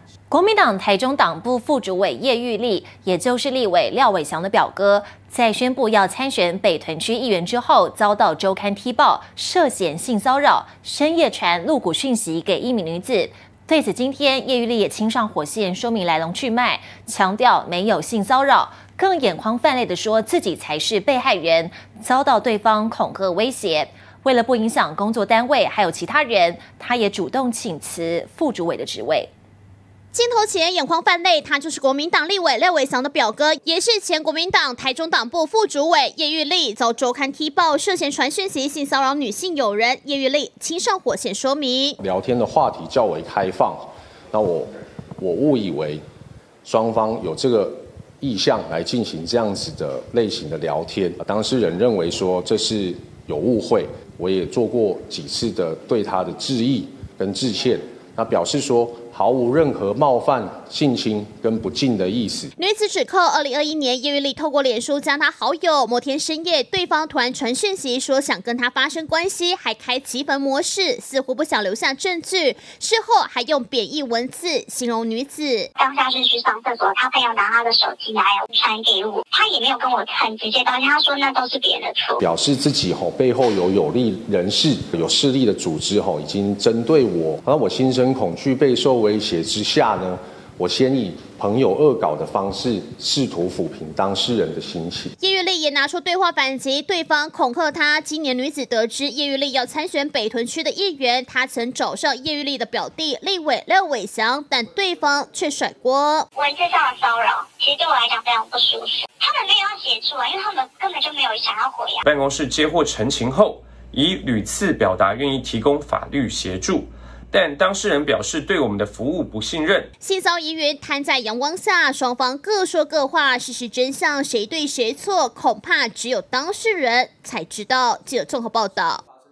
国民党台中党部副主委叶玉丽，也就是立委廖伟翔的表哥，在宣布要参选北屯区议员之后，遭到周刊踢爆涉嫌性骚扰，深夜传露骨讯息给一名女子。对此，今天叶玉丽也亲上火线说明来龙去脉，强调没有性骚扰，更眼眶泛泪的说自己才是被害人，遭到对方恐吓威胁。为了不影响工作单位还有其他人，他也主动请辞副主委的职位。 镜头前眼眶泛泪，他就是国民党立委廖伟翔的表哥，也是前国民党台中党部副主委叶玉丽，遭周刊踢爆涉嫌传讯息性骚扰女性友人。叶玉丽亲上火线说明， 聊天的话题较为开放，那我误以为双方有这个意向来进行这样子的类型的聊天，当事人认为说这是有误会，我也做过几次的对他的致意跟致歉，那表示说毫无任何冒犯、性侵跟不敬的意思。 女子指控2021年叶玉丽透过脸书加她好友，某天深夜对方突然传讯息说想跟她发生关系，还开骑焚模式，似乎不想留下证据。事后还用贬义文字形容女子。 当下是去上厕所，他朋友拿他的手机来传给我，他也没有跟我很直接道歉，他说那都是别人的错， 表示自己背后有利人士、有势力的组织已经针对我，而我心生恐惧、备受威胁之下呢，我先以朋友恶搞的方式试图抚平当事人的心情。 叶玉丽也拿出对话反击，对方恐吓她。今年女子得知叶玉丽要参选北屯区的议员，她曾找上叶玉丽的表弟立委廖伟翔，但对方却甩锅。 文字上的骚扰，其实对我来讲非常不舒服。他们没有要协助因为他们根本就没有想要回应。 办公室接获陈情后，已屡次表达愿意提供法律协助。但当事人表示对我们的服务不信任。 性骚疑云摊在阳光下，双方各说各话，事实真相谁对谁错，恐怕只有当事人才知道。记者综合报道。